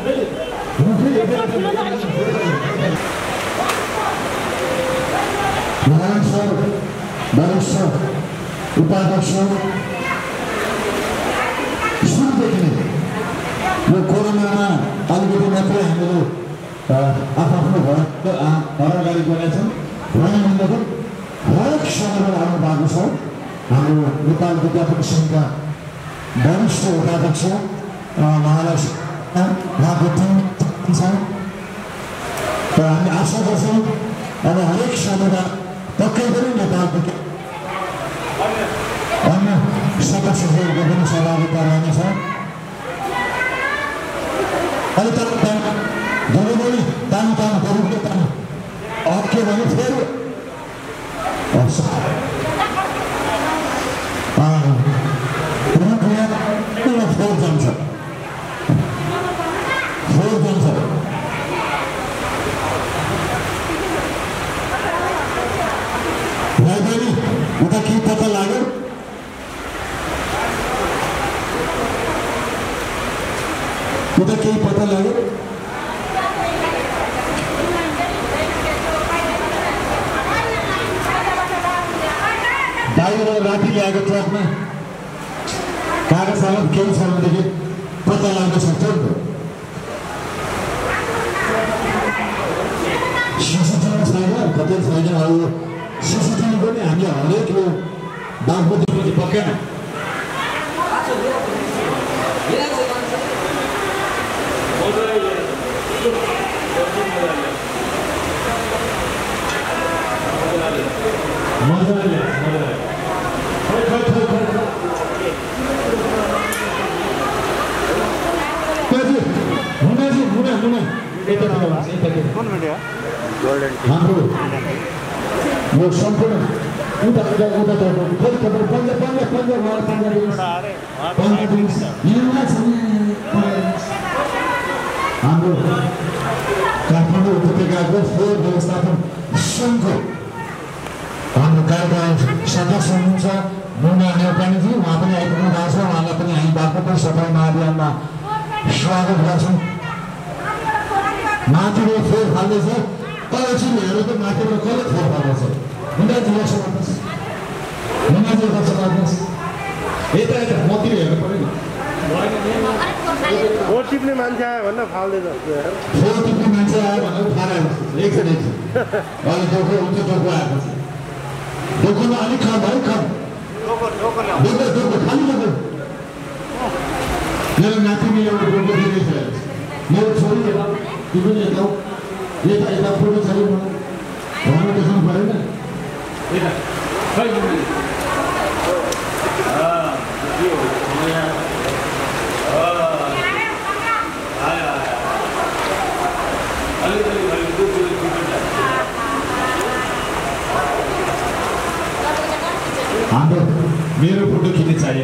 Narayan sir वरिष्ठ उपाध्यक्ष सुरुदेखि नै यो कोरोनामा अलिकति मात्रै हामीले आफ्नो घर अगाडि बढेका छौँ भन्दाखेरि हरेक समयमा आउनु भएको छ हाम्रो नेपाल विद्यापन सङ्घका वरिष्ठ उपाध्यक्ष उहाँलाई उहाँको टिम छ र हामी आशा गर्छौँ अब हरेक समयमा पक्कै पनि नेपालको अन्य सदस्यहरूको पनि सहभागिता रहनेछ अहिले त धेरै तानुको तानु अट्क्यो भने फेरि फोर जान्छ उता केही पत्ता लाग्यो बाहिर राति ल्याएको ट्रकमा कागज सागज केही छ भनेदेखि पत्ता लाग्न सक्छ नि त सिसिटिभी छैन कतै छैन अब सिसिटिभी पनि हामीले हरेक यो बागमतीपछि पक्कै हाम्रो यो सम्पूर्ण हाम्रो काठमाडौँ उपत्यकाको फोहोर व्यवस्थापन सङ्घको हाम्रो कार्यकाल सदस्य हुनुहुन्छ मुना नेपालीजी उहाँ पनि आइपुग्नु भएको छ उहाँलाई पनि हामी बागमती सफाइ महाअभियानमा स्वागत गर्छौँ माथिबाट फोहोर फाल्दैछ तल चाहिँ हेरेर त माथिबाट कसले फोहोर फाल्दैछ मुनाजी लाग्नुहोस् यता मतिर हेर्नु पऱ्यो नि फोहोर टिप्ने मान्छे आयो भनेर फाल्दैछ फोहोर टिप्ने मान्छे आयो भनेर फालेको एकछिन अहिले डोको हुन्छ डोको आएको छ डोकोमा अलिक खम है खम डोको खाली डोको मेरो नातिनी एउटा डोको दिँदैछ मेरो छोरी हेर त्यो पनि यता फोटो छ भन्नु देखाउनु परेन यता खै हाम्रो मेरो फोटो खिच्न चाहियो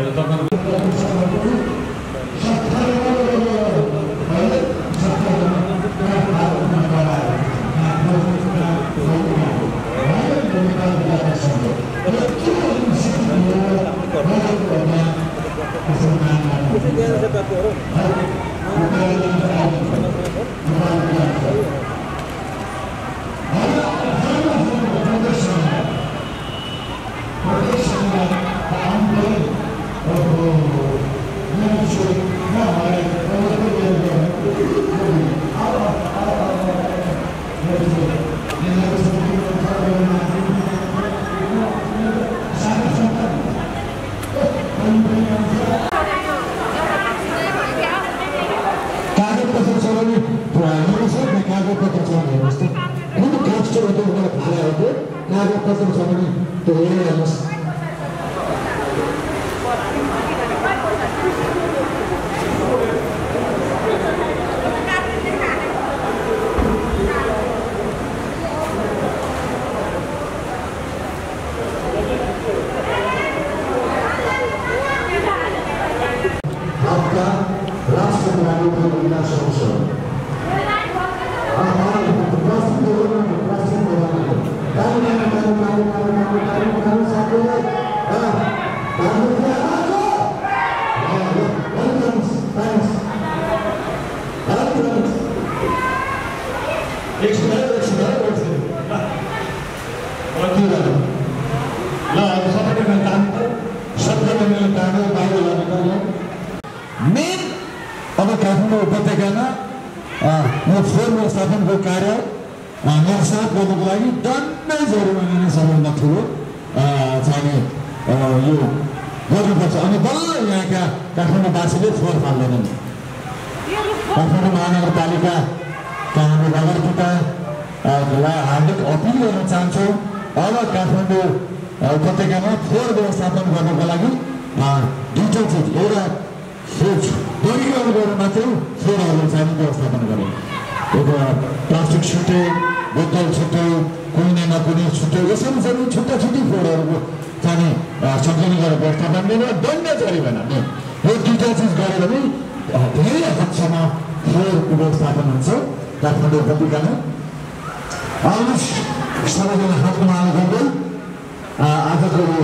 मेन अब काठमाडौँ उपत्यकामा यो फोहोर व्यवस्थापनको कार्य निर्सात गर्नुको लागि दण्डै जरिवाना नै सबैभन्दा ठुलो चाहिने यो गर्नुपर्छ। अनि बल्ल यहाँका काठमाडौँवासीले फोहोर फाल्दैनन्। काठमाडौँ महानगरपालिकाका हाम्रो नगरपालिकालाई हार्दिक अपिल गर्न चाहन्छौँ, अब काठमाडौँ उपत्यकामा फोहोर व्यवस्थापन गर्नको लागि दुईवटा चिज, एउटा तरिकाहरू गरेर मात्रै फोहोरहरू चाहिँ व्यवस्थापन गरौँ। एउटा प्लास्टिक छुट्टै, बोतल छुट्टै, कुनै कुनै छुट्टै, यसरी चाहिँ छुट्टा छुट्टी फोहोरहरूको चाहिँ सञ्चालन गरेर व्यवस्थापन गरेर दण्ड जरिवाना यो दुईवटा चिज गरेर नै धेरै हदसम्म फोहोरको व्यवस्थापन हुन्छ काठमाडौँ उपत्यकामा। आउनुहोस् सबैजना हातमा हाल गर्दै आजको यो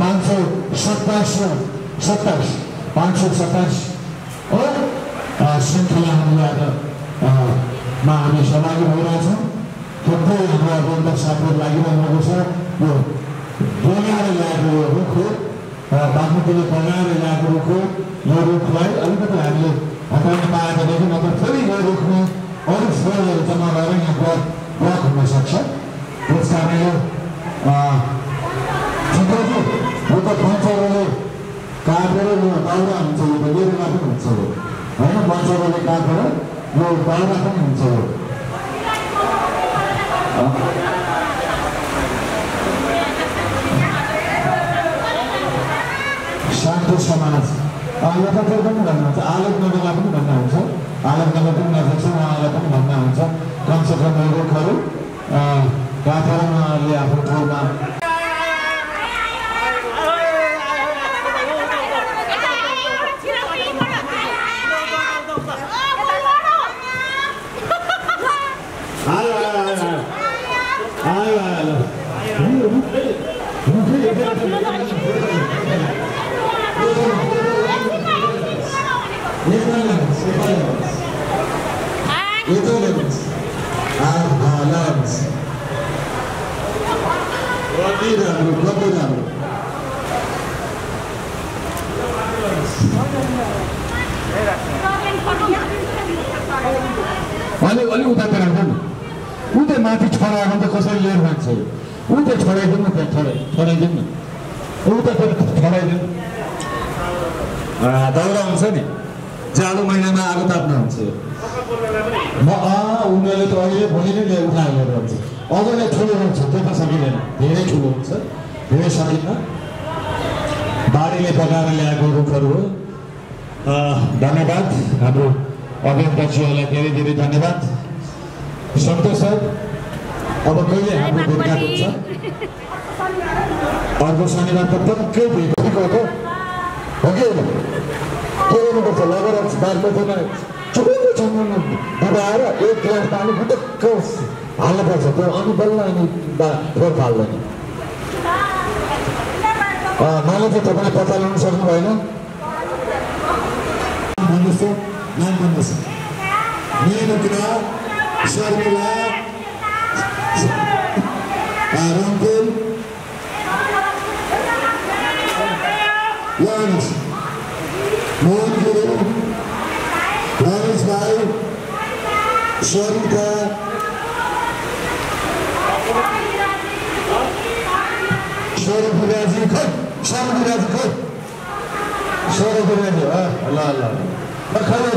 527 श्रृङ्खला हामी सहभागी भइरहेछौँ। थुप्रै हाम्रो आगन्तुक साथीहरू लागिरहनु भएको छ। यो बगाएर ल्याएको यो रुख हो, बाग्मतीले बगाएर ल्याएको रुख हो। यो रुखलाई अलिकति हामीले हटाउन पाएकोदेखि नत्र फेरि यो रुखमा अरू फोहोरहरू जम्मा भएर यहाँ ब्लक हुन सक्छ। त्यस कारणले ठिकै छ, यो त पञ्चायतले काटेर यो दाउरा हुन्छ, यो त लिएरमा पनि हुन्छ हो होइन। पञ्चायतले काटेर यो दाउरा पनि हुन्छ हो। शान्ति समाज यतातिर पनि भन्नुहुन्छ, आलोक नगरलाई पनि भन्ने हुन्छ, आलोक नगर पनि नजिक छ, उहाँलाई पनि भन्ने हुन्छ। कमसेकम यो रुखहरू काटेर उहाँहरूले आफ्नो ठाउँमा अलि उतातिर आउँछ नि, उतै माथि छोडायो भने त कसरी लिएर जान्छ? उतै छोडाइदिउँ न, छोडाइदिउँ न, उतातिर छोडाइदिउँ। दाउरा हुन्छ नि, जाडो महिनामा आगो ताप्न हुन्छ। उनीहरूले त अहिले भोलि नै उठाएर हुन्छ, अझ नै ठुलो हुन्छ, त्यो त सकिँदैन, धेरै ठुलो हुन्छ, धेरै सकिन्न। बाढीले बगाएर ल्याएको रुखहरू हो। धन्यवाद हाम्रो अभियन्ताजीहरूलाई, धेरै धेरै धन्यवाद। सन्तोष सर, अब कहिले हाम्रो भेटघाट हुन्छ? अर्को शनिबार त पक्कै भेटेको हो कि होइन? के गर्नुपर्छ? लगेर बागमतीमा चुप्पै डुबाएर एक गिलास पानी बुटक्क हाल्नुपर्छ, त्यो अनि बल्ल अनि फोहोर फाल्दैन। मलाई चाहिँ तपाईँले पत्ता लगाउन सक्नु भएन? भन्नुहोस् त, नाम भन्नुहोस्। मेनुका, शर्मिला, रङ्कुल, लानुहोस्, मोहन गुरुङ, रमेश भाइ, सरिता, सौरभ गुराजी, खै सौरभ गुराजी, खै सौरभ गुराजी, ल ल खै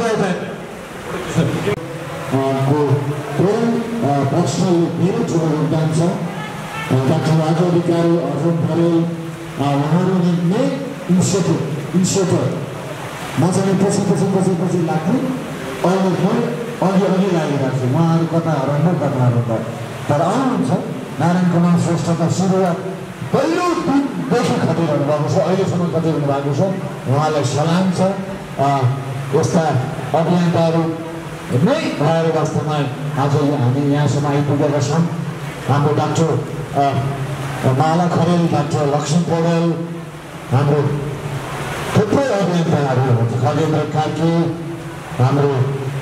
पक्षमा धेरै ठुलो योगदान छ। डाक्टर राजु अधिकारी, अर्जुन परेल, उहाँहरू मेन इनिसिएटर। म चाहिँ पछि लाग्थेँ, अहिले म अघि लागिरहेको छु। उहाँहरू कता हराउनु तर आउनुहुन्छ। नारायण कुमार श्रेष्ठ त सुरुवात पहिलो दिनदेखि खटिरहनु भएको छ, अहिलेसम्म खटिरहनु भएको छ। उहाँलाई सलाम छ। यस्ता अभियन्ताहरू नै भएर वास्तवमा आज हामी यहाँसम्म आइपुगेका छौँ। हाम्रो डाक्टर माला खरेल, डाक्टर लक्ष्मी पौडेल, हाम्रो थुप्रै अभियन्ताहरू हुनुहुन्छ, खगेन्द्र कार्की, हाम्रो